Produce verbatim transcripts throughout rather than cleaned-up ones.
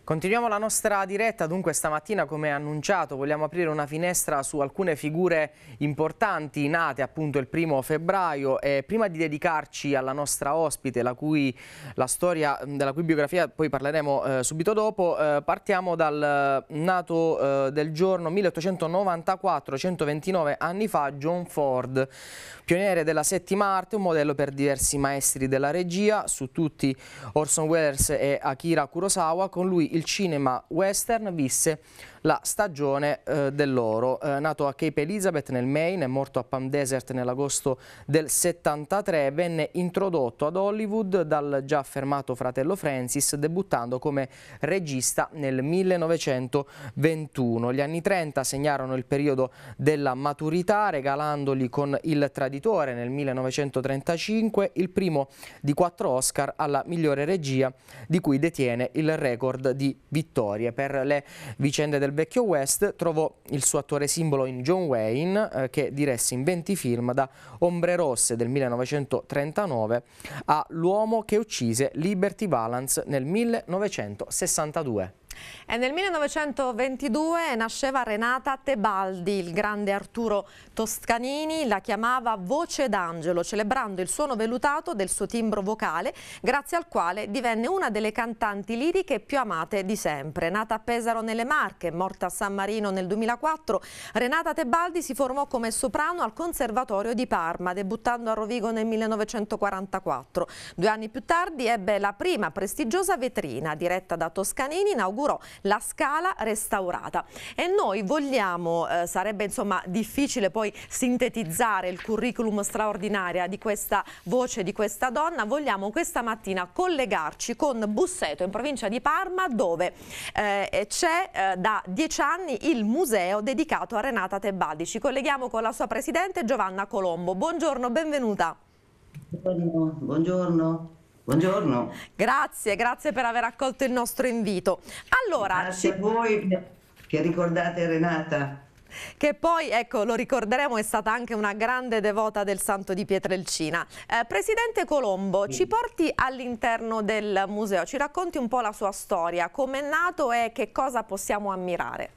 Continuiamo la nostra diretta, dunque stamattina come annunciato vogliamo aprire una finestra su alcune figure importanti nate appunto il primo febbraio e prima di dedicarci alla nostra ospite, la cui la storia della cui biografia poi parleremo eh, subito dopo, eh, partiamo dal nato eh, del giorno milleottocentonovantaquattro, centoventinove anni fa, John Ford, pioniere della settima arte, un modello per diversi maestri della regia, su tutti Orson Welles e Akira Kurosawa. Con lui il cinema western visse la stagione eh, dell'oro. Eh, nato a Cape Elizabeth nel Maine e morto a Palm Desert nell'agosto del settantatré, venne introdotto ad Hollywood dal già affermato fratello Francis, debuttando come regista nel millenovecentoventuno. Gli anni trenta segnarono il periodo della maturità, regalandogli con Il Traditore nel millenovecentotrentacinque il primo di quattro Oscar alla migliore regia, di cui detiene il record di vittorie. Per le vicende del vecchio West trovò il suo attore simbolo in John Wayne, eh, che diresse in venti film, da Ombre Rosse del millenovecentotrentanove a L'uomo che uccise Liberty Valance nel millenovecentosessantadue. E nel millenovecentoventidue nasceva Renata Tebaldi. Il grande Arturo Toscanini la chiamava Voce d'Angelo, celebrando il suono vellutato del suo timbro vocale, grazie al quale divenne una delle cantanti liriche più amate di sempre. Nata a Pesaro nelle Marche, morta a San Marino nel duemilaquattro, Renata Tebaldi si formò come soprano al Conservatorio di Parma, debuttando a Rovigo nel millenovecentoquarantaquattro. Due anni più tardi ebbe la prima prestigiosa vetrina, diretta da Toscanini, inaugurò la Scala restaurata. E noi vogliamo, eh, sarebbe insomma difficile poi sintetizzare il curriculum straordinario di questa voce, di questa donna, vogliamo questa mattina collegarci con Busseto, in provincia di Parma, dove eh, c'è eh, da dieci anni il museo dedicato a Renata Tebaldi. Ci colleghiamo con la sua presidente Giovanna Colombo. Buongiorno, benvenuta. Buongiorno. Buongiorno. Buongiorno. Grazie, grazie per aver accolto il nostro invito. Allora, grazie ci... a voi che ricordate Renata. Che poi, ecco, lo ricorderemo, è stata anche una grande devota del Santo di Pietrelcina. Eh, Presidente Colombo, ci porti all'interno del museo, ci racconti un po' la sua storia, come è nato e che cosa possiamo ammirare?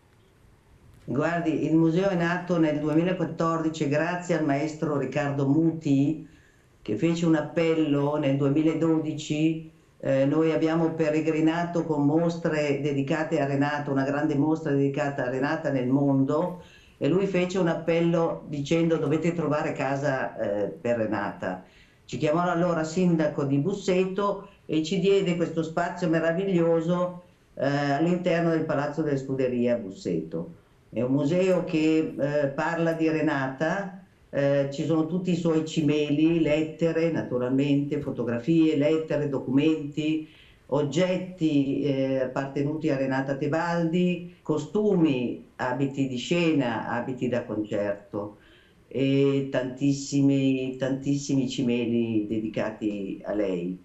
Guardi, il museo è nato nel duemilaquattordici grazie al maestro Riccardo Muti, che fece un appello nel duemiladodici. Eh, noi abbiamo peregrinato con mostre dedicate a Renata, una grande mostra dedicata a Renata nel mondo, e lui fece un appello dicendo: dovete trovare casa eh, per Renata. Ci chiamò allora sindaco di Busseto e ci diede questo spazio meraviglioso eh, all'interno del Palazzo delle Scuderie a Busseto. È un museo che eh, parla di Renata. Eh, ci sono tutti i suoi cimeli, lettere naturalmente, fotografie, lettere, documenti, oggetti eh, appartenuti a Renata Tebaldi, costumi, abiti di scena, abiti da concerto e tantissimi, tantissimi cimeli dedicati a lei.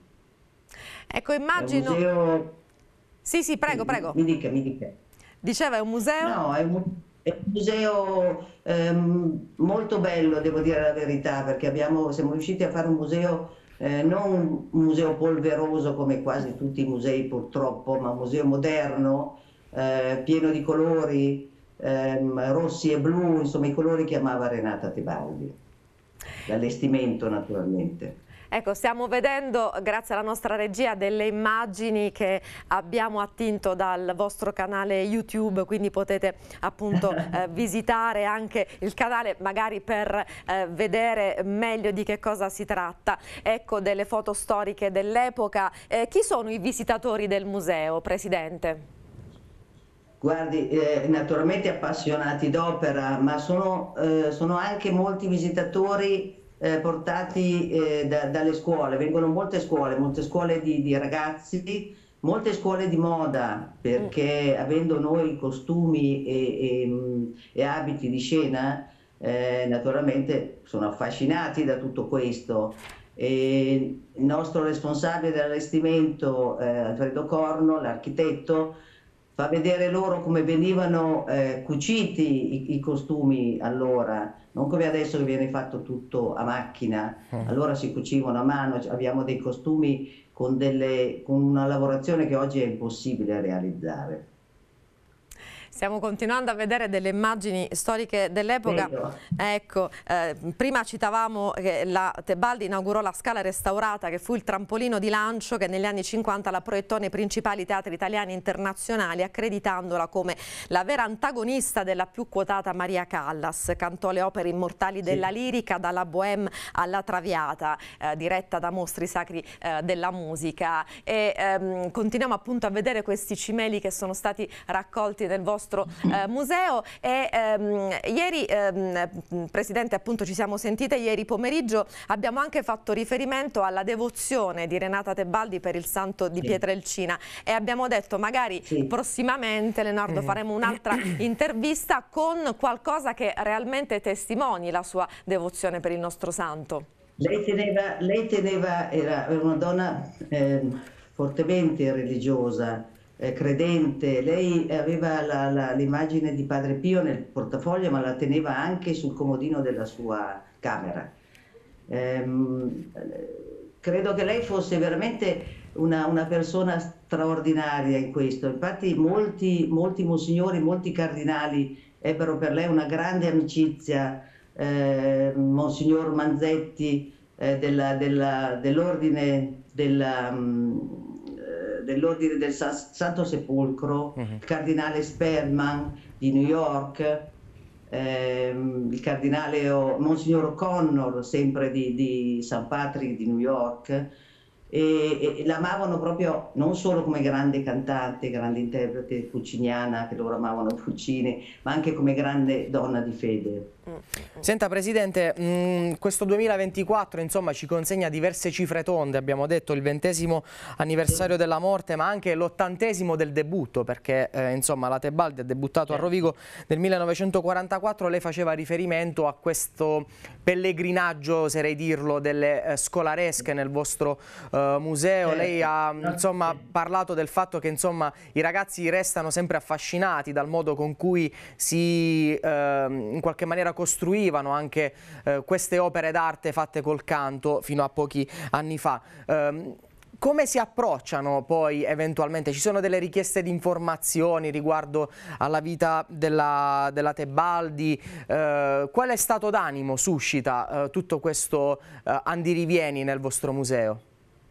Ecco, immagino... È un museo... Sì, sì, prego, prego. Mi dica, mi dica. Diceva, è un museo? No, è un... È un museo ehm, molto bello, devo dire la verità, perché abbiamo, siamo riusciti a fare un museo, eh, non un museo polveroso come quasi tutti i musei purtroppo, ma un museo moderno, eh, pieno di colori, ehm, rossi e blu, insomma i colori che amava Renata Tebaldi, l'allestimento naturalmente. Ecco, stiamo vedendo, grazie alla nostra regia, delle immagini che abbiamo attinto dal vostro canale YouTube, quindi potete appunto eh, visitare anche il canale magari per eh, vedere meglio di che cosa si tratta. Ecco, delle foto storiche dell'epoca. Eh, chi sono i visitatori del museo, Presidente? Guardi, eh, naturalmente appassionati d'opera, ma sono, eh, sono anche molti visitatori Eh, portati eh, da, dalle scuole. Vengono molte scuole, molte scuole di, di ragazzi, molte scuole di moda, perché mm. avendo noi costumi e, e, e abiti di scena, eh, naturalmente sono affascinati da tutto questo. E il nostro responsabile dell'allestimento, eh, Alfredo Corno, l'architetto, fa vedere loro come venivano eh, cuciti i, i costumi allora, non come adesso che viene fatto tutto a macchina. Allora si cucivano a mano, abbiamo dei costumi con, delle, con una lavorazione che oggi è impossibile realizzare. Stiamo continuando a vedere delle immagini storiche dell'epoca. Ecco, eh, prima citavamo che la Tebaldi inaugurò la Scala restaurata, che fu il trampolino di lancio che negli anni cinquanta la proiettò nei principali teatri italiani e internazionali, accreditandola come la vera antagonista della più quotata Maria Callas. Cantò le opere immortali della sì. lirica, dalla Bohème alla Traviata, eh, diretta da mostri sacri eh, della musica. E ehm, continuiamo appunto a vedere questi cimeli che sono stati raccolti nel vostro Eh, museo. E ehm, ieri, ehm, Presidente, appunto ci siamo sentite ieri pomeriggio, abbiamo anche fatto riferimento alla devozione di Renata Tebaldi per il santo di sì. Pietrelcina, e abbiamo detto magari sì. prossimamente, Leonardo, mm. faremo un'altra intervista con qualcosa che realmente testimoni la sua devozione per il nostro santo. Lei teneva, lei teneva era una donna eh, fortemente religiosa, Eh, credente. Lei aveva l'immagine di Padre Pio nel portafoglio, ma la teneva anche sul comodino della sua camera. Ehm, credo che lei fosse veramente una, una persona straordinaria in questo. Infatti molti, molti monsignori, molti cardinali ebbero per lei una grande amicizia. Eh, Monsignor Manzetti eh, dell'ordine della... Um, dell'ordine del Santo Sepolcro, uh-huh. il cardinale Spellman di New York, ehm, il cardinale o, Monsignor O'Connor, sempre di, di San Patrick di New York, e, e l'amavano proprio non solo come grande cantante, grande interprete pucciniana, che loro amavano Puccini, ma anche come grande donna di fede. Senta Presidente, mh, questo duemilaventiquattro insomma ci consegna diverse cifre tonde, abbiamo detto il ventesimo anniversario della morte, ma anche l'ottantesimo del debutto, perché eh, insomma la Tebaldi ha debuttato a Rovigo nel millenovecentoquarantaquattro. Lei faceva riferimento a questo pellegrinaggio, oserei dirlo, delle eh, scolaresche nel vostro eh, museo. Lei ha insomma parlato del fatto che insomma i ragazzi restano sempre affascinati dal modo con cui si eh, in qualche maniera costruivano anche eh, queste opere d'arte fatte col canto fino a pochi anni fa. Um, come si approcciano poi eventualmente? Ci sono delle richieste di informazioni riguardo alla vita della, della Tebaldi? Uh, quale stato d'animo suscita uh, tutto questo uh, andirivieni nel vostro museo?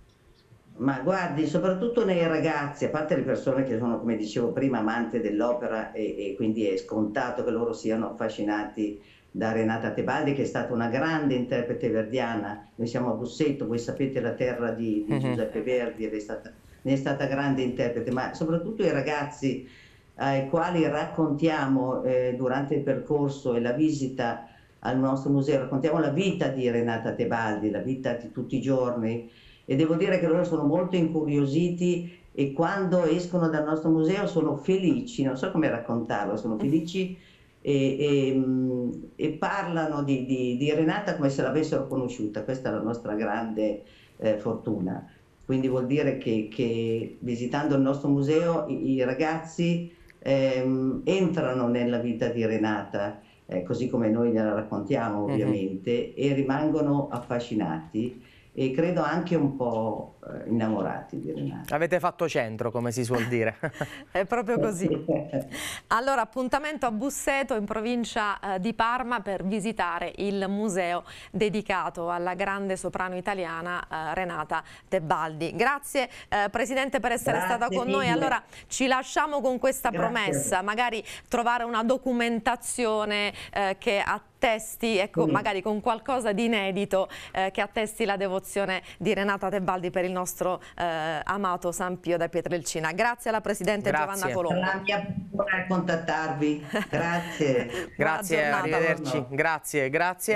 Ma guardi, soprattutto nei ragazzi, a parte le persone che sono, come dicevo prima, amanti dell'opera e, e quindi è scontato che loro siano affascinati da Renata Tebaldi, che è stata una grande interprete verdiana. Noi siamo a Busseto, voi sapete, la terra di, di Giuseppe Verdi, ed è stata, ne è stata grande interprete, ma soprattutto i ragazzi ai quali raccontiamo eh, durante il percorso e la visita al nostro museo, raccontiamo la vita di Renata Tebaldi, la vita di tutti i giorni, e devo dire che loro sono molto incuriositi e quando escono dal nostro museo sono felici, non so come raccontarlo, sono felici e, e, e parlano di, di, di Renata come se l'avessero conosciuta. Questa è la nostra grande eh, fortuna. Quindi vuol dire che, che visitando il nostro museo i, i ragazzi ehm, entrano nella vita di Renata, eh, così come noi gliela raccontiamo ovviamente, uh-huh. e rimangono affascinati. E credo anche un po' innamorati di Renata. Avete fatto centro, come si suol dire. È proprio così. Allora, appuntamento a Busseto, in provincia eh, di Parma, per visitare il museo dedicato alla grande soprano italiana eh, Renata Tebaldi. Grazie eh, Presidente per essere Grazie stata con mille. noi. Allora ci lasciamo con questa Grazie. promessa, magari trovare una documentazione eh, che attesti, ecco, mm. magari con qualcosa di inedito eh, che attesti la devozione di Renata Tebaldi per il nostro eh, amato San Pio da Pietrelcina. Grazie alla Presidente Grazie. Giovanna Colombo. La mia buona contattarvi. Grazie. Grazie, arrivederci. Grazie, grazie.